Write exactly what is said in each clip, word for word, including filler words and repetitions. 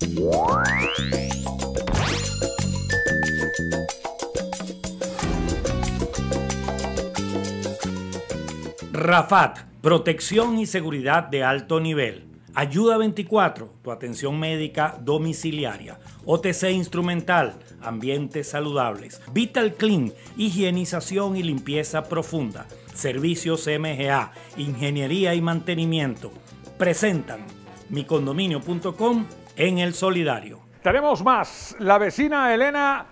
Rafat, protección y seguridad de alto nivel. Ayuda veinticuatro, tu atención médica domiciliaria. O T C instrumental, ambientes saludables. Vital Clean, higienización y limpieza profunda. Servicios M G A, ingeniería y mantenimiento. Presentan mi condominio punto com en El Solidario. Tenemos más. La vecina Elena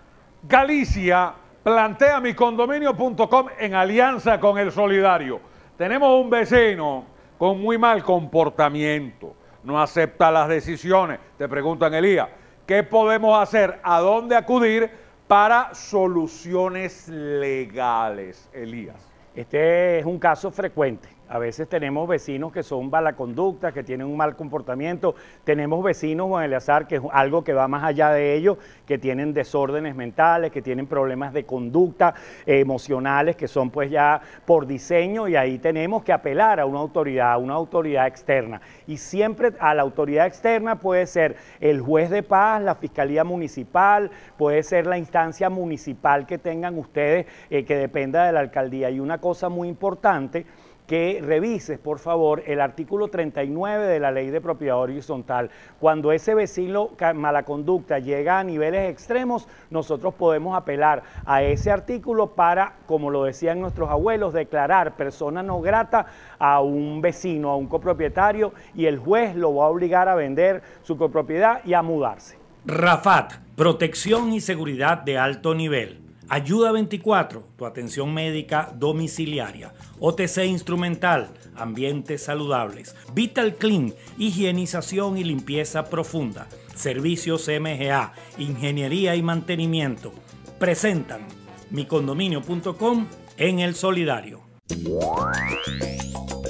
Galicia plantea mi condominio punto com en alianza con El Solidario. Tenemos un vecino con muy mal comportamiento, no acepta las decisiones. Te preguntan, Elías, ¿qué podemos hacer? ¿A dónde acudir para soluciones legales, Elías? Este es un caso frecuente. A veces tenemos vecinos que son malaconductas, que tienen un mal comportamiento. Tenemos vecinos, Juan Eleazar, que es algo que va más allá de ellos, que tienen desórdenes mentales, que tienen problemas de conducta, eh, emocionales, que son pues ya por diseño, y ahí tenemos que apelar a una autoridad, a una autoridad externa. Y siempre a la autoridad externa puede ser el juez de paz, la Fiscalía Municipal, puede ser la instancia municipal que tengan ustedes, eh, que dependa de la alcaldía. Y una cosa muy importante, que revises, por favor, el artículo treinta y nueve de la Ley de Propiedad Horizontal. Cuando ese vecino mala conducta llega a niveles extremos, nosotros podemos apelar a ese artículo para, como lo decían nuestros abuelos, declarar persona no grata a un vecino, a un copropietario, y el juez lo va a obligar a vender su copropiedad y a mudarse. Rafat, protección y seguridad de alto nivel. Ayuda veinticuatro, tu atención médica domiciliaria. O T C instrumental, ambientes saludables. Vital Clean, higienización y limpieza profunda. Servicios M G A, ingeniería y mantenimiento. Presentan mi condominio punto com en El Solidario.